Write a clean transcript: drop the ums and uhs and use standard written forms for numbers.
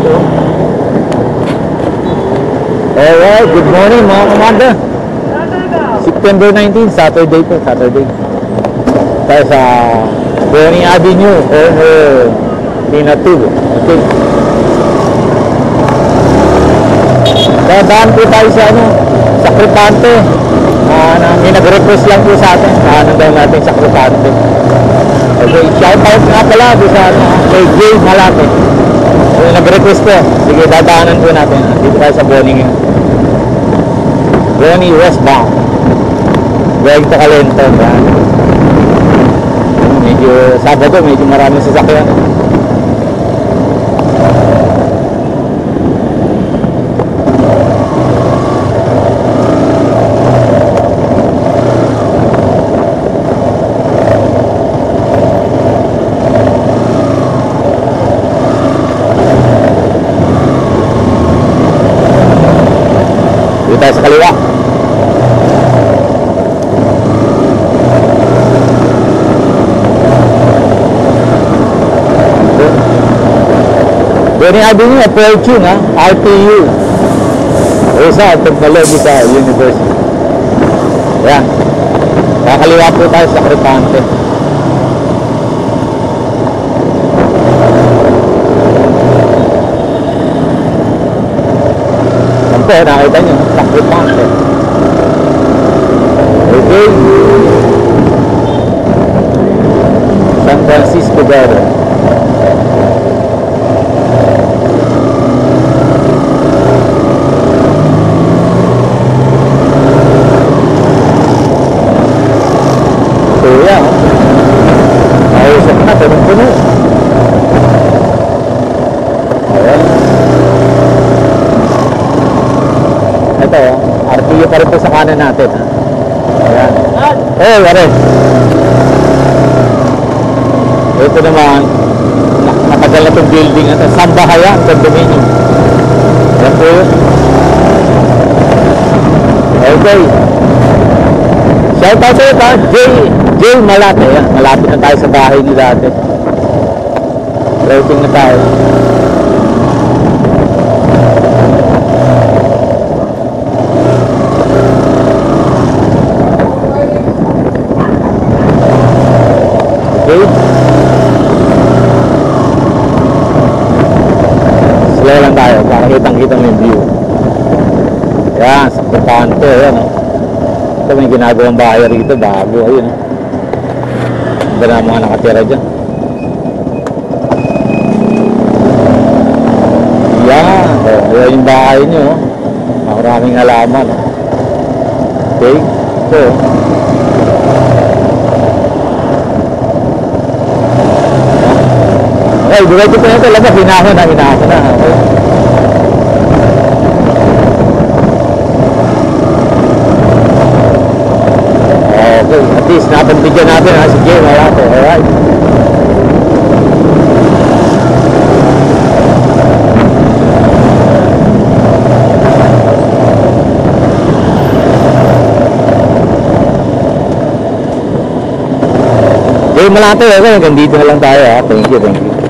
Alright, good morning mga kamanda. September 19, Saturday po, Saturday. Tayo sa Bonnie Avenue, corner Pinatubo. Okay. Dadaan po tayo sa sa Cripante. May nag-request lang po sa atin. Nandang daw natin sa Cripante. Okay, shout out nga pala doon sa kay Jay Malate. So, nag-request po. Sige, dadaanan po natin. Dito tayo sa Bonnie ngayon. Bonnie westbound. Directo Calento. Medyo Sabado, medyo maraming sasakyan. Dito tayo sa kaliwa. Bonnie Avenue, Fortune, RTU. Rizal Technological University. Yan. Kakaliwa po tayo sa Cripante. Yan po, nakita nyo, sa Cripante. Okay. San Francisco Garden. Ayusin na, punong-puno. Ayan. Ito, RTU pa rin po sa kanan natin. Ayan. Wala. Ito naman, matagal na itong building. Ito, Sambahaya, condominium. Ayan po yun. Okay. Shout out sa'yo pa, Jay Malate. Yan. Malapit na tayo sa bahay ni dati. Floating na tayo. Okay. Slow lang tayo para kitang-kita mo yung view. Yan, sa Cripante. Yan, ito may ginagawang bahay rito, bago. Ayun. Ganda na mga nakatira dyan. Yan. Ayan yung bahay nyo. Maraming halaman. Okay. Ito. Okay, diretso po nito. Labas, hinahon na. Okay. Okay, at least napagbigyan natin si Jay Malate. Alright. Jay Malate, okay, hanggang dito na lang tayo. Thank you.